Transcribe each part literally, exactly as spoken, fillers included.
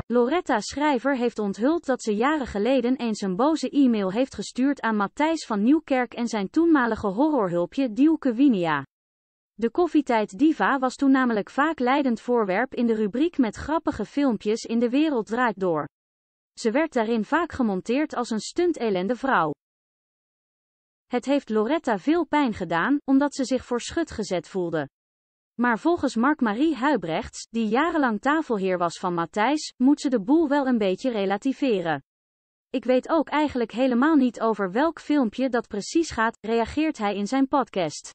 Loretta Schrijver heeft onthuld dat ze jaren geleden eens een boze e-mail heeft gestuurd aan Matthijs van Nieuwkerk en zijn toenmalige horrorhulpje Dielke Winia. De koffietijd-diva was toen namelijk vaak leidend voorwerp in de rubriek met grappige filmpjes in De Wereld Draait Door. Ze werd daarin vaak gemonteerd als een stunt-elende vrouw. Het heeft Loretta veel pijn gedaan, omdat ze zich voor schut gezet voelde. Maar volgens Mark-Marie Huibrechts, die jarenlang tafelheer was van Matthijs, moet ze de boel wel een beetje relativeren. Ik weet ook eigenlijk helemaal niet over welk filmpje dat precies gaat, reageert hij in zijn podcast.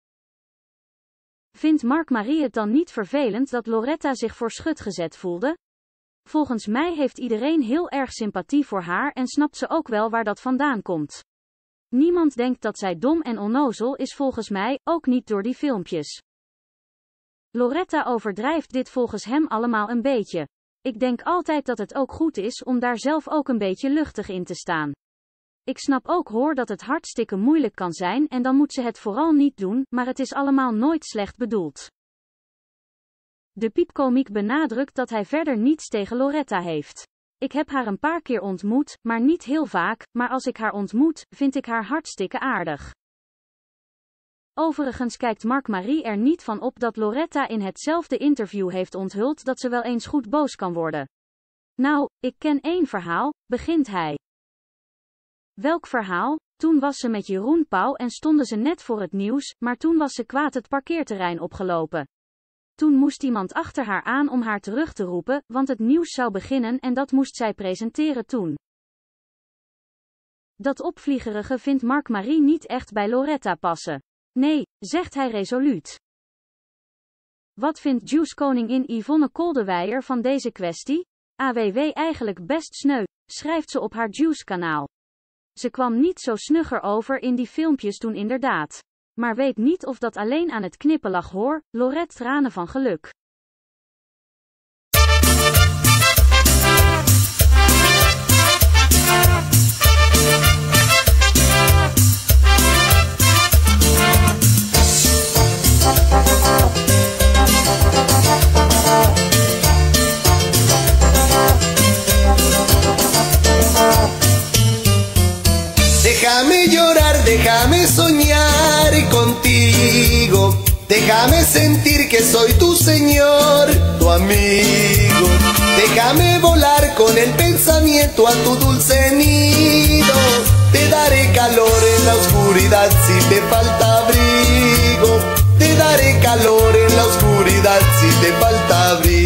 Vindt Mark-Marie het dan niet vervelend dat Loretta zich voor schut gezet voelde? Volgens mij heeft iedereen heel erg sympathie voor haar en snapt ze ook wel waar dat vandaan komt. Niemand denkt dat zij dom en onnozel is volgens mij, ook niet door die filmpjes. Loretta overdrijft dit volgens hem allemaal een beetje. Ik denk altijd dat het ook goed is om daar zelf ook een beetje luchtig in te staan. Ik snap ook hoor dat het hartstikke moeilijk kan zijn en dan moet ze het vooral niet doen, maar het is allemaal nooit slecht bedoeld. De piepkomiek benadrukt dat hij verder niets tegen Loretta heeft. Ik heb haar een paar keer ontmoet, maar niet heel vaak, maar als ik haar ontmoet, vind ik haar hartstikke aardig. Overigens kijkt Mark-Marie er niet van op dat Loretta in hetzelfde interview heeft onthuld dat ze wel eens goed boos kan worden. Nou, ik ken één verhaal, begint hij. Welk verhaal? Toen was ze met Jeroen Pauw en stonden ze net voor het nieuws, maar toen was ze kwaad het parkeerterrein opgelopen. Toen moest iemand achter haar aan om haar terug te roepen, want het nieuws zou beginnen en dat moest zij presenteren toen. Dat opvliegerige vindt Mark-Marie niet echt bij Loretta passen. Nee, zegt hij resoluut. Wat vindt Juice-koningin Yvonne Koldewijer van deze kwestie? A W W eigenlijk best sneu, schrijft ze op haar Juice-kanaal. Ze kwam niet zo snugger over in die filmpjes toen inderdaad. Maar weet niet of dat alleen aan het knippen lag hoor, Lorette tranen van geluk. Déjame llorar, déjame soñar contigo. Déjame sentir que soy tu señor, tu amigo. Déjame volar con el pensamiento a tu dulce nido. Te daré calor en la oscuridad si te falta abrigo. Te daré calor en la oscuridad si te falta abrigo.